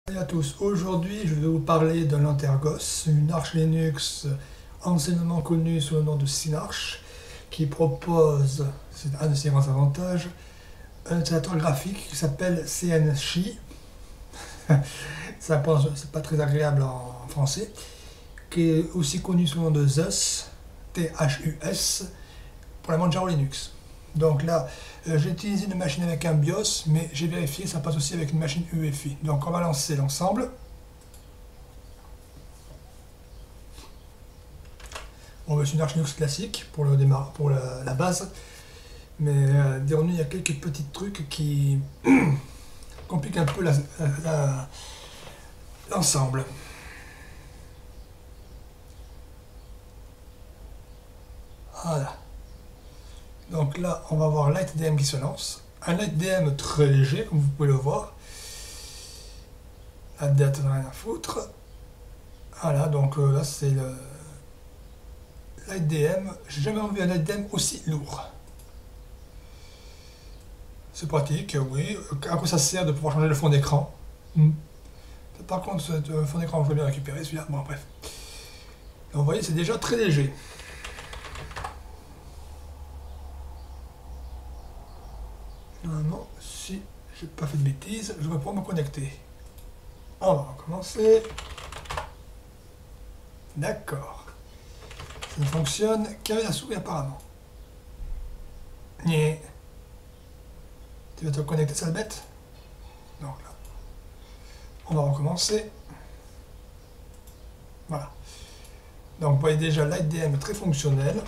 Salut à tous, aujourd'hui je vais vous parler de l'Antergos, une arche Linux anciennement connue sous le nom de Synarch, qui propose, c'est un de ses grands avantages, un utilisateur graphique qui s'appelle CNCHI, c'est pas très agréable en français, qui est aussi connu sous le nom de Thus, THUS, pour la Manjaro Linux. Donc là, j'ai utilisé une machine avec un BIOS, mais j'ai vérifié que ça passe aussi avec une machine UEFI. Donc on va lancer l'ensemble. Bon, c'est une Arch Linux classique pour le démarrage, pour la base, mais dirons-nous, il y a quelques petits trucs qui compliquent un peu l'ensemble. Voilà. Donc là, on va voir LightDM qui se lance. Un LightDM très léger, comme vous pouvez le voir. La date, rien à foutre. Voilà, donc là, c'est le LightDM. J'ai jamais vu un LightDM aussi lourd. C'est pratique, oui. À quoi ça sert de pouvoir changer le fond d'écran? Par contre, ce fond d'écran, je vais bien récupérer celui-là. Bon, bref. Donc, vous voyez, c'est déjà très léger. Normalement, si j'ai pas fait de bêtises, je vais pouvoir me connecter. On va recommencer. D'accord. Ça ne fonctionne qu'avec la souris apparemment. Nyeh. Tu vas te connecter, sale bête? Donc là. On va recommencer. Voilà. Donc vous voyez déjà LightDM très fonctionnel.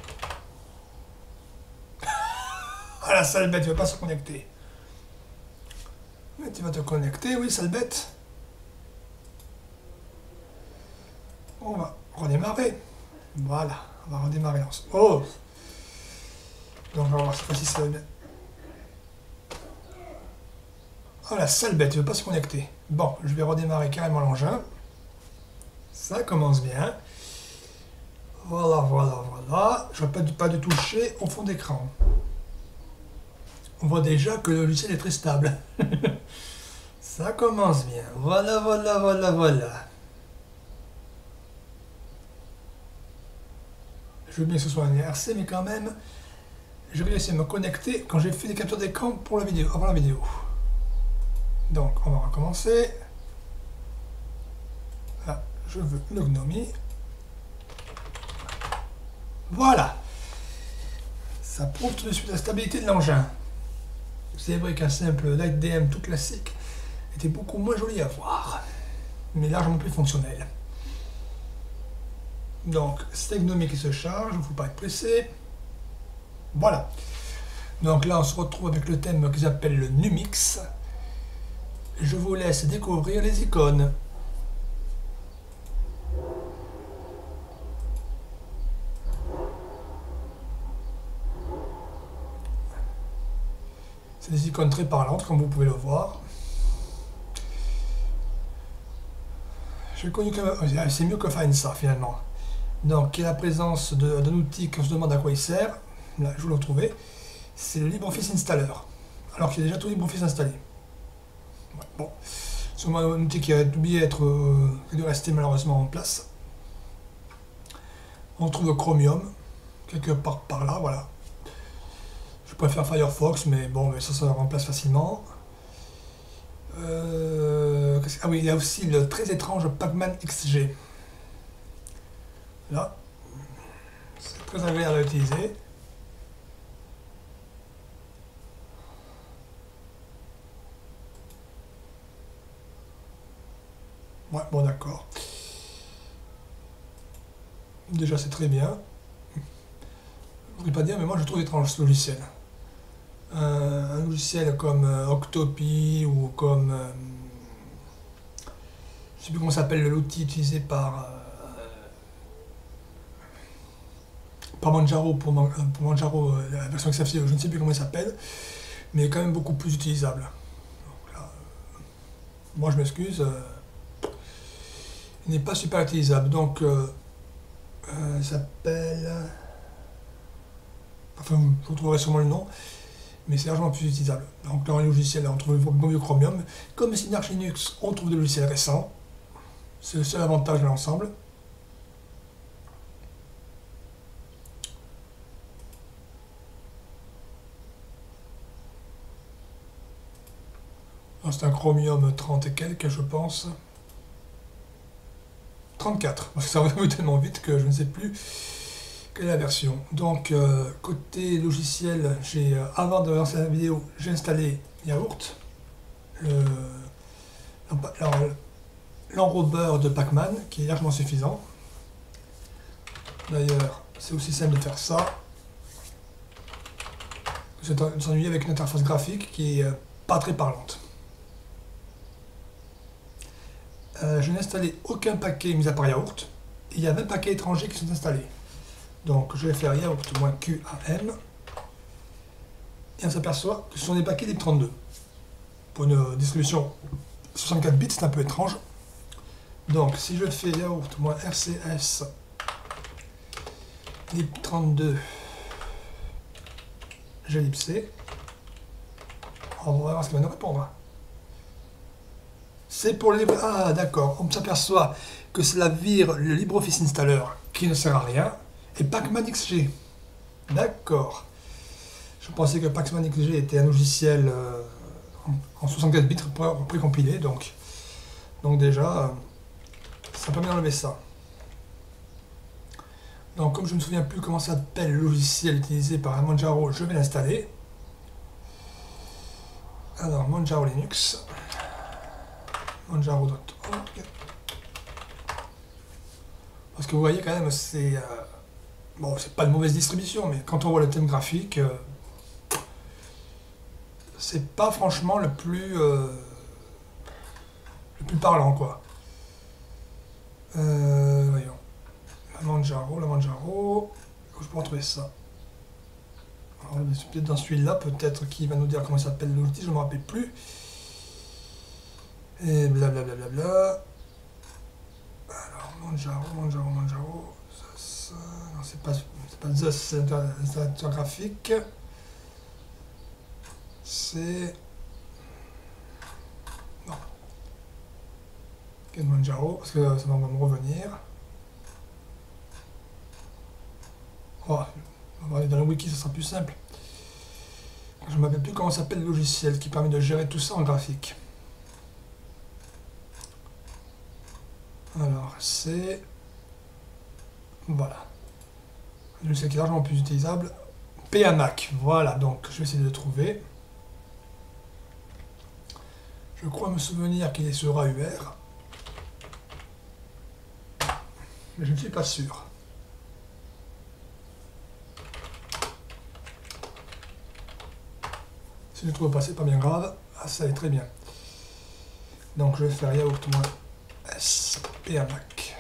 Ah la sale bête, tu ne vas pas se connecter. Mais tu vas te connecter, oui, sale bête. On va redémarrer. Voilà, on va redémarrer. Oh! Donc on va voir cette fois-ci ça va bien. Oh la sale bête, tu ne veux pas se connecter. Bon, je vais redémarrer carrément l'engin. Ça commence bien. Voilà, voilà, voilà. Je ne vais pas de toucher au fond d'écran. On voit déjà que le logiciel est très stable. Ça commence bien. Voilà, voilà, voilà, voilà. Je veux bien que ce soit un IRC, mais quand même, j'ai réussi à me connecter quand j'ai fait des captures d'écran pour la vidéo, avant la vidéo. Donc, on va recommencer. Là, je veux une Gnome. Voilà. Ça prouve tout de suite la stabilité de l'engin. C'est vrai qu'un simple LightDM tout classique était beaucoup moins joli à voir, mais largement plus fonctionnel. Donc, c'est Gnome qui se charge, il ne faut pas être pressé. Voilà. Donc là, on se retrouve avec le thème qu'ils appellent le Numix. Je vous laisse découvrir les icônes. C'est des icônes très parlantes, comme vous pouvez le voir. J'ai connu quand même, c'est mieux que Find-Ça finalement. Donc, il y a la présence d'un outil qu'on se demande à quoi il sert. Là, je vous l'ai retrouvé. C'est le LibreOffice Installer. Alors qu'il y a déjà tout LibreOffice installé. Ouais, bon. C'est un outil qui a oublié de rester malheureusement en place. On trouve Chromium, quelque part par là, voilà. Je préfère Firefox, mais bon, mais ça remplace facilement. Ah oui, il y a aussi le très étrange Pacman XG. Là, c'est très agréable à utiliser. Ouais, bon d'accord. Déjà c'est très bien. Je ne voudrais pas dire, mais moi je trouve étrange ce logiciel. Un logiciel comme Octopi ou comme... je ne sais plus comment s'appelle l'outil utilisé par Manjaro, pour Manjaro, la version XFCE, je ne sais plus comment il s'appelle, mais quand même beaucoup plus utilisable. Donc là, moi je m'excuse, il n'est pas super utilisable. Donc, il s'appelle... Enfin, vous trouverez sûrement le nom. mais c'est largement plus utilisable. Donc dans les logiciels, on trouve beaucoup mieux Chromium. Comme c'est une Arch Linux, on trouve des logiciels récents. C'est le seul avantage de l'ensemble. C'est un Chromium 30 et quelques, je pense. 34, parce que ça va tellement vite que je ne sais plus quelle est la version. Donc, côté logiciel, avant de lancer la vidéo, j'ai installé Yaourt, l'enrobeur de Pacman, qui est largement suffisant. D'ailleurs, c'est aussi simple de faire ça. Vous s'ennuyer avec une interface graphique qui est pas très parlante. Je n'ai installé aucun paquet mis à part Yaourt. Il y a 20 paquets étrangers qui sont installés. Donc je vais faire yaourt-QAM. Et on s'aperçoit que ce sont des paquets lib32. Pour une distribution 64 bits, c'est un peu étrange. Donc si je fais yaourt-RCS lib32 glibc, on va voir ce qu'il va nous répondre. C'est pour le libre... Ah d'accord, on s'aperçoit que cela vire le LibreOffice Installer qui ne sert à rien et Pacman XG. D'accord. Je pensais que Pacman XG était un logiciel en 64 bits précompilé, donc déjà, ça permet d'enlever ça. Donc comme je ne me souviens plus comment s'appelle le logiciel utilisé par Manjaro, je vais l'installer. Alors Manjaro Linux. Manjaro.org. Parce que vous voyez quand même, c'est bon, c'est pas une mauvaise distribution, mais quand on voit le thème graphique, c'est pas franchement le plus parlant, quoi. Voyons. La Manjaro, où je peux retrouver ça. Alors, c'est peut-être dans celui-là, peut-être qui va nous dire comment s'appelle l'outil, je ne me rappelle plus. Et blablabla. Alors, Manjaro. Ça, non, c'est pas The, c'est l'installateur graphique. C'est. Non. Quel Manjaro, parce que ça va me revenir. Oh, on va aller dans le wiki, ça sera plus simple. Je ne me rappelle plus comment s'appelle le logiciel qui permet de gérer tout ça en graphique. Alors, c'est... Voilà. Je sais qu'il est largement plus utilisable. PAMac, voilà, donc je vais essayer de le trouver. Je crois me souvenir qu'il est sur AUR. Mais je ne suis pas sûr. Si je ne trouve pas, c'est pas bien grave. Ah, ça est très bien. Donc je vais faire yaourt-s PAMac.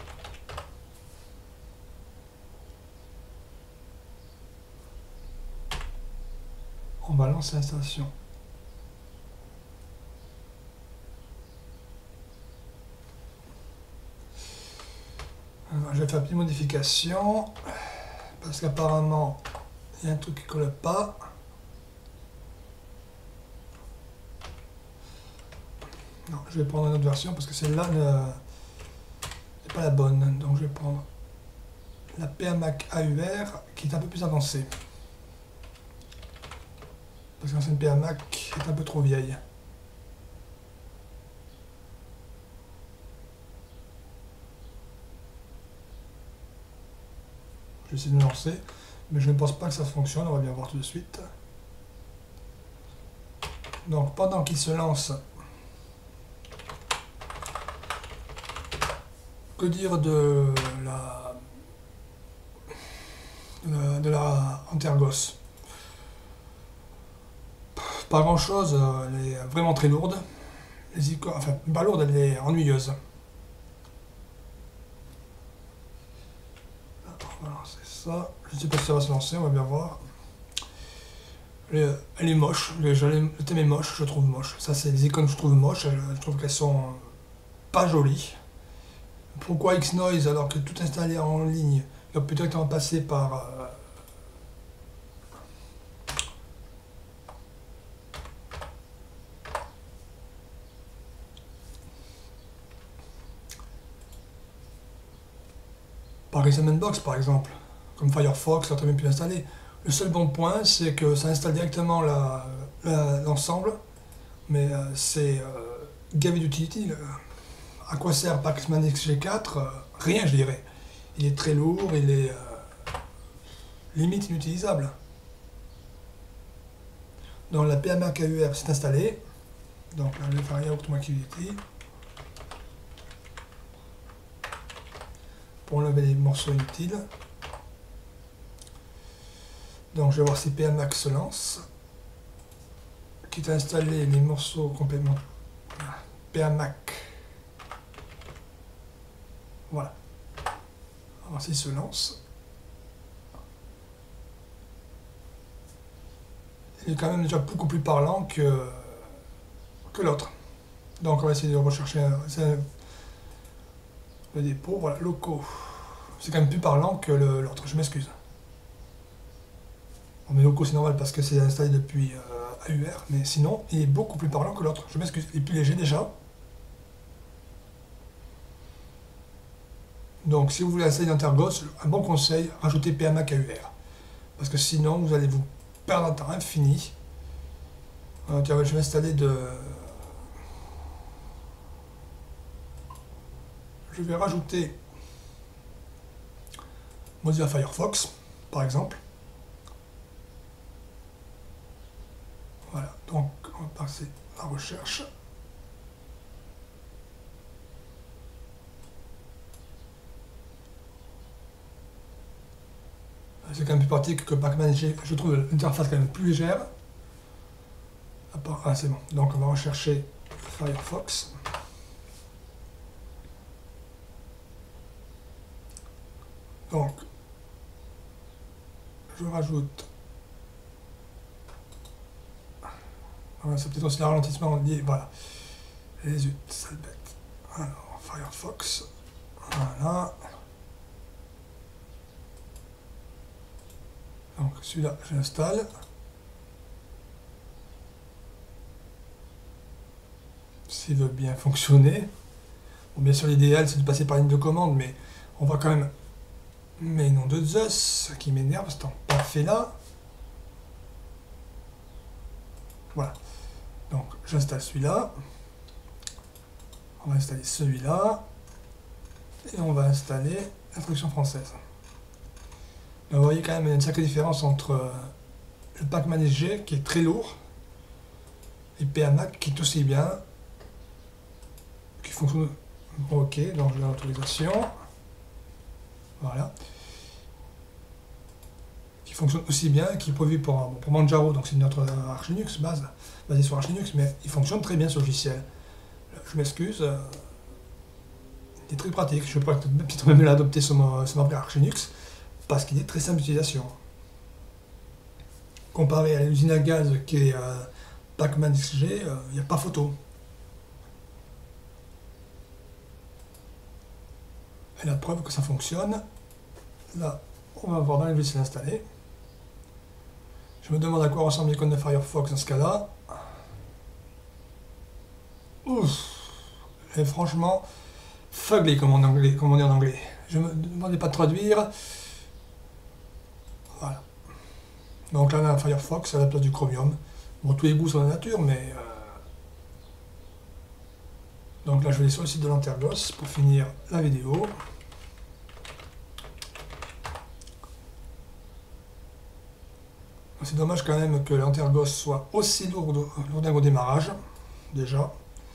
On va lancer l'installation. Alors, je vais faire une petite modification parce qu'apparemment il y a un truc qui ne colle pas. Non, je vais prendre une autre version parce que celle-là n'est pas la bonne. Donc je vais prendre la PAMac AUR qui est un peu plus avancée. Parce que l'ancienne PAMac est un peu trop vieille. Je vais essayer de me lancer, mais je ne pense pas que ça fonctionne, on va bien voir tout de suite. Donc pendant qu'il se lance, que dire de la Antergos? Pas grand chose, elle est vraiment très lourde. Les icônes, enfin pas lourde, elle est ennuyeuse. Voilà, c'est ça. Je ne sais pas si ça va se lancer, on va bien voir. Elle est moche, le thème est moche, je trouve moche. Ça, c'est les icônes que je trouve moches, je trouve qu'elles sont pas jolies. Pourquoi Xnoise alors que tout installé en ligne, il va peut-être en passer par Paris Sandbox par exemple, comme Firefox, ça a très bien pu l'installer. Le seul bon point, c'est que ça installe directement l'ensemble, mais c'est gavé d'utilité. À quoi sert Pacman XG4? Rien, je dirais. Il est très lourd, il est limite inutilisable. Donc la PMA KUR s'est installée. Donc là, je vais faire rien Outma Activity. Pour enlever les morceaux inutiles. Donc je vais voir si PMAC se lance. Quitte à installer les morceaux complémentaires. PMAC. Voilà. On va voir s'il se lance. Il est quand même déjà beaucoup plus parlant que l'autre. Donc on va essayer de rechercher le dépôt. Voilà, locaux. C'est quand même plus parlant que l'autre, je m'excuse. On met locaux, c'est normal parce que c'est installé depuis AUR, mais sinon il est beaucoup plus parlant que l'autre, je m'excuse. Il est plus léger déjà. Donc si vous voulez installer l'Antergos, un bon conseil, rajoutez PMAC AUR. Parce que sinon vous allez vous perdre un temps infini. Tiens, je vais installer Je vais rajouter Mozilla Firefox, par exemple. Voilà, donc on va passer à la recherche. C'est quand même plus pratique que Pacman. Je trouve l'interface quand même plus légère. Ah, c'est bon. Donc on va rechercher Firefox. Donc, je rajoute. Voilà, c'est peut-être aussi un ralentissement lié. Voilà. Les zut, sale bête. Alors, Firefox. Voilà. Donc celui-là, je l'installe. S'il veut bien fonctionner. Bon, bien sûr, l'idéal, c'est de passer par ligne de commande, mais on va quand même... Mais nom de Zeus, qui m'énerve, c'est pas fait là. Voilà. Donc, j'installe celui-là. On va installer celui-là. Et on va installer l'instruction française. Donc, vous voyez quand même une sacrée différence entre le Pacman SG, qui est très lourd, et PMAC, qui est aussi bien, qui fonctionne... Ok, donc j'ai l'autorisation. Voilà. Qui fonctionne aussi bien, qui est prévu pour Manjaro, donc c'est notre Arch Linux basé sur Arch Linux, mais il fonctionne très bien ce logiciel. Je m'excuse, il est très pratique, je pourrais peut-être même l'adopter sur mon Arch Linux, parce qu'il est très simple d'utilisation. Comparé à l'usine à gaz qui est Pacman XG, il n'y a pas photo. Et la preuve que ça fonctionne, là, on va voir dans les logiciels installés. Je me demande à quoi ressemble l'icône de Firefox dans ce cas-là. Ouf. Et franchement, fugly comme on dit en anglais. Je ne me demandais pas de traduire. Voilà. Donc là, on a Firefox à la place du Chromium. Bon, tous les goûts sont la nature, mais... Donc là, je vais aller sur le site de l'Antergos pour finir la vidéo. C'est dommage quand même que l'Antergos soit aussi lourd au démarrage, déjà.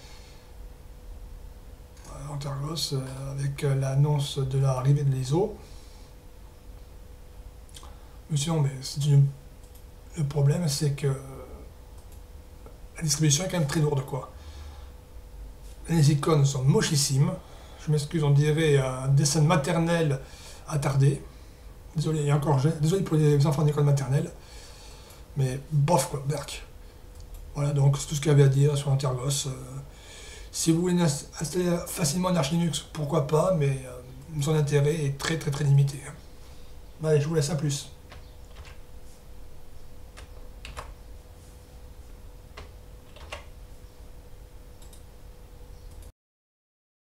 Antergos avec l'annonce de l'arrivée de l'ISO. Monsieur, mais le problème, c'est que la distribution est quand même très lourde, quoi. Les icônes sont mochissimes. Je m'excuse, on dirait un dessin maternel attardé. Désolé, désolé pour les enfants d'école maternelle. Mais bof quoi, berk. Voilà, donc c'est tout ce qu'il y avait à dire sur Antergos. Si vous voulez installer facilement un Arch Linux, pourquoi pas, mais son intérêt est très limité. Allez, je vous laisse à plus.